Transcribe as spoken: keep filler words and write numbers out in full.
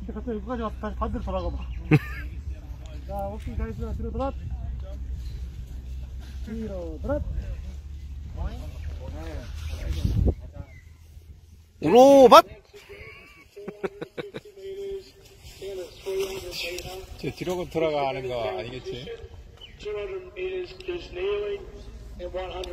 이렇게 갔다 여기까지 와서 다시 반대로 돌아가 봐. 자, 워킹 다 했으나 뒤로 돌아. 뒤로 돌아. 오로밭! 저 뒤로 돌아가는 거 아니겠지?